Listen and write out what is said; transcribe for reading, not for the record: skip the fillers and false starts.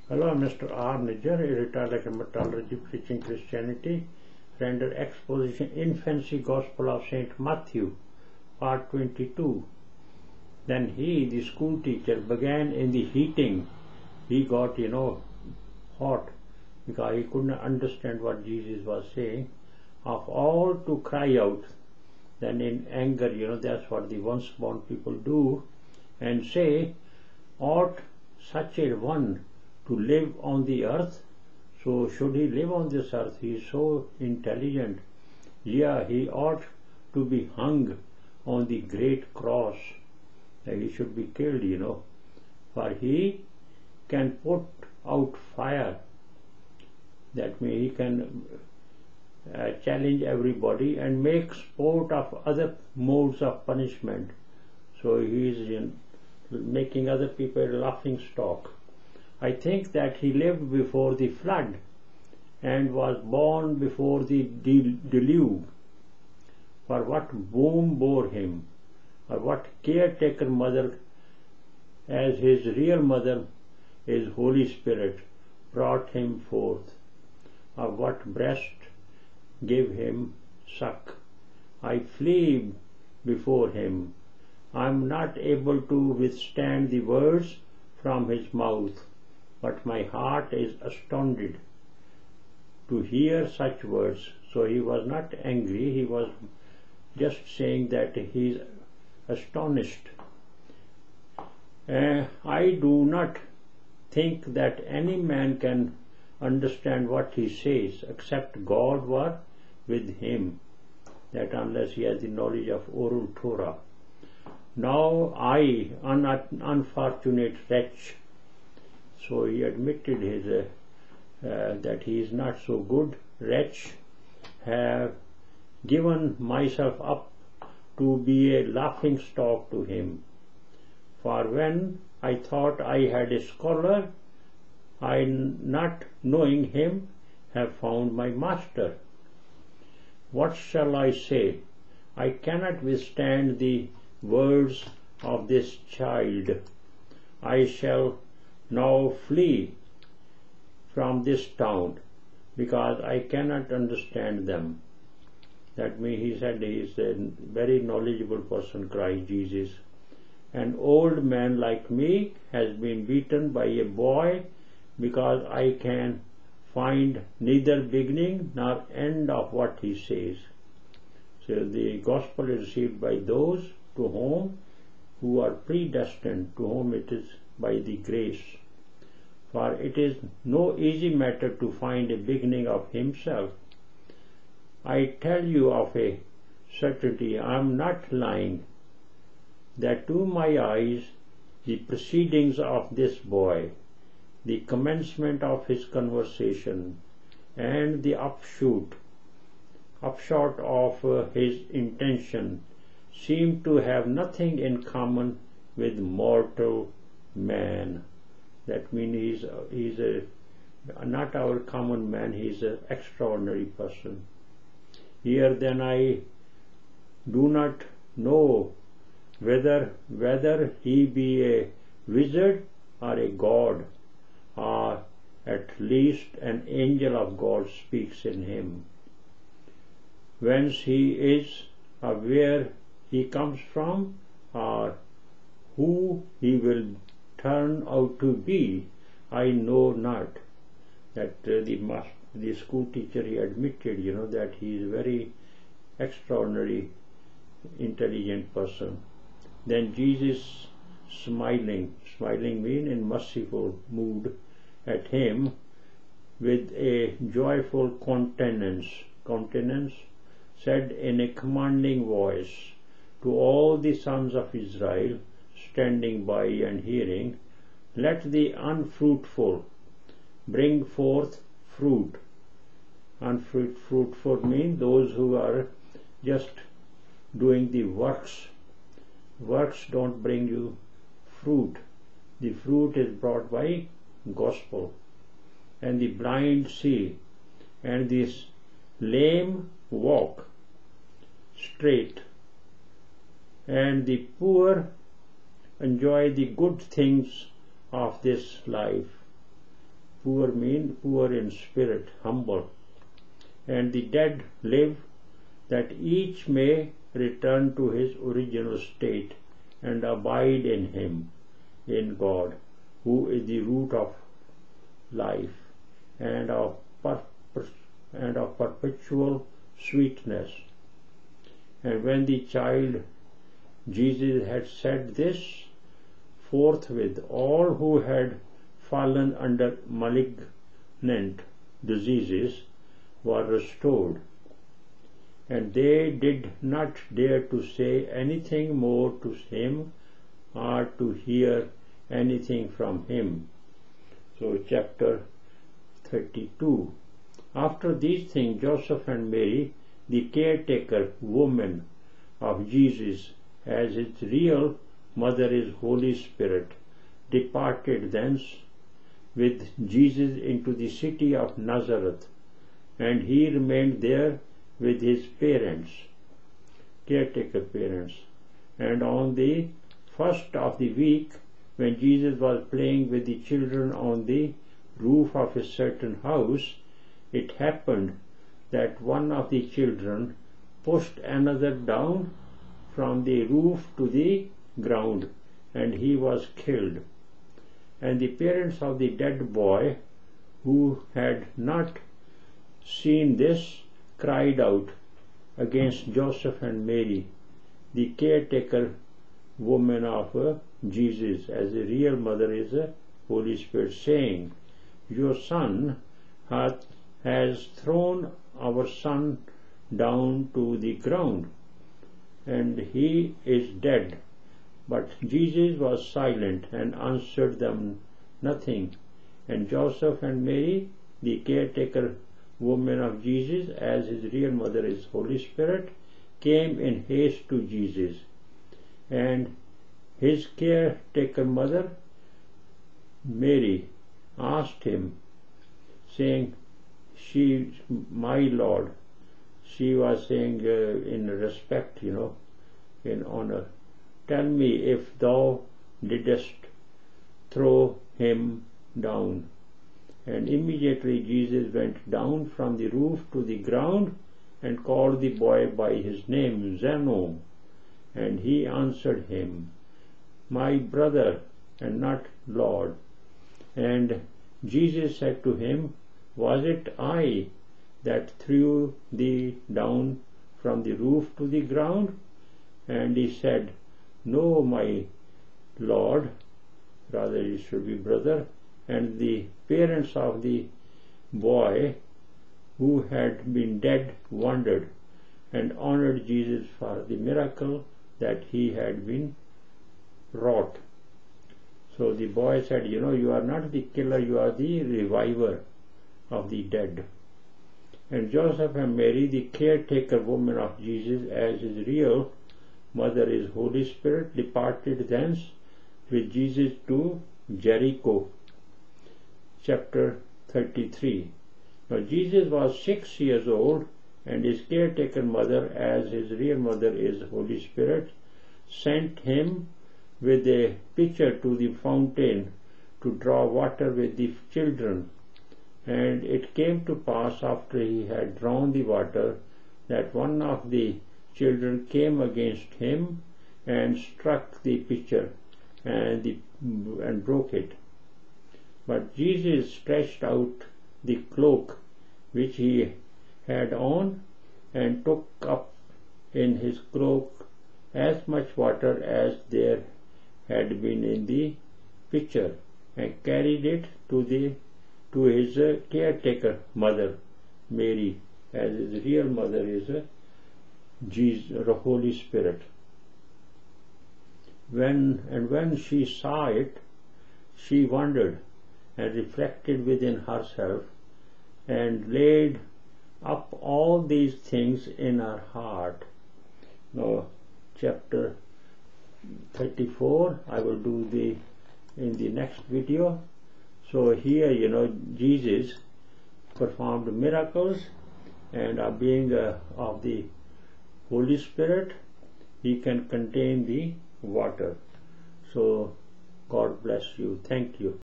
Hello, I'm Mr. R. Nijjar, a retired hematology preaching Christianity, render exposition Infancy Gospel of St. Matthew, part 22. Then he, the school teacher, began in the heating. He got, hot because he couldn't understand what Jesus was saying. Of all to cry out, then in anger, that's what the once born people do, and say, ought such a one to live on the earth? So should he live on this earth? He is so intelligent. Yeah, he ought to be hung on the great cross. He should be killed, for he can put out fire. That means he can challenge everybody and make sport of other modes of punishment. So he is making other people laughing stock. I think that he lived before the flood and was born before the deluge. For what womb bore him, or what caretaker mother, as his real mother is Holy Spirit, brought him forth, or what breast gave him suck. I flee before him. I am not able to withstand the words from his mouth, but my heart is astounded to hear such words. So he was not angry, he was just saying that he is astonished. I do not think that any man can understand what he says except God were with him, that unless he has the knowledge of oral Torah. Now I, unfortunate wretch, so he admitted his that he is not so good wretch, have given myself up to be a laughing stock to him. For when I thought I had a scholar, I, not knowing him, have found my master. What shall I say? I cannot withstand the words of this child. I shall now flee from this town, because I cannot understand them. That means he said he is a very knowledgeable person, cried Jesus. An old man like me has been beaten by a boy, because I can find neither beginning nor end of what he says. So the gospel is received by those to whom who are predestined, to whom it is by the grace. For it is no easy matter to find a beginning of himself. I tell you of a certainty, I am not lying, that to my eyes the proceedings of this boy, the commencement of his conversation, and the upshot of his intention seem to have nothing in common with mortal man. That means he's not our common man, he's an extraordinary person. Here then I do not know whether he be a wizard or a god, or at least an angel of God speaks in him. Whence he is, or where he comes from, or who he will turn out to be, I know not. That the school teacher, he admitted, that he is a very extraordinary, intelligent person. Then Jesus, smiling mean in merciful mood at him, with a joyful countenance, said in a commanding voice to all the sons of Israel standing by and hearing, let the unfruitful bring forth fruit. Unfruitful means those who are just doing the works. Works don't bring you fruit. The fruit is brought by gospel. And the blind see, and the lame walk straight, and the poor enjoy the good things of this life. Poor mean poor in spirit, humble. And the dead live, that each may return to his original state and abide in him, in God, who is the root of life and of perpetual sweetness. And when the child Jesus had said this, forthwith all who had fallen under malignant diseases were restored, and they did not dare to say anything more to him or to hear anything from him. So chapter 32. After these things, Joseph and Mary, the caretaker woman of Jesus, as his real mother is Holy Spirit, departed thence with Jesus into the city of Nazareth, and he remained there with his parents, caretaker parents. And on the first of the week, when Jesus was playing with the children on the roof of a certain house, it happened that one of the children pushed another down from the roof to the ground, and he was killed. And the parents of the dead boy, who had not seen this, cried out against Joseph and Mary, the caretaker woman of Jesus, as the real mother is the Holy Spirit, saying, Your son has thrown our son down to the ground, and he is dead. But Jesus was silent and answered them nothing. And Joseph and Mary, the caretaker woman of Jesus, as his real mother is Holy Spirit, came in haste to Jesus. And his caretaker mother, Mary, asked him, saying, my Lord. She was saying in respect, in honor, tell me if thou didst throw him down. And immediately Jesus went down from the roof to the ground and called the boy by his name, Zeno. And he answered him, My brother, and not Lord. And Jesus said to him, Was it I that threw thee down from the roof to the ground? And he said, No, my Lord, rather it should be brother. And the parents of the boy who had been dead wondered and honored Jesus for the miracle that he had been wrought. So the boy said, you are not the killer, you are the reviver of the dead. And Joseph and Mary, the caretaker woman of Jesus, as his real mother is Holy Spirit, departed thence with Jesus to Jericho. Chapter 33. Now Jesus was 6 years old, and his caretaker mother, as his real mother is Holy Spirit, sent him with a pitcher to the fountain to draw water with the children. And it came to pass, after he had drawn the water, that one of the children came against him and struck the pitcher and broke it. But Jesus stretched out the cloak which he had on, and took up in his cloak as much water as there had been in the pitcher, and carried it to his caretaker mother, Mary, as his real mother is Jesus, the Holy Spirit. When she saw it, she wondered and reflected within herself, and laid up all these things in her heart. Now, chapter 34, I will do in the next video. So here, Jesus performed miracles, and being of the Holy Spirit, he can contain the water. So God bless you. Thank you.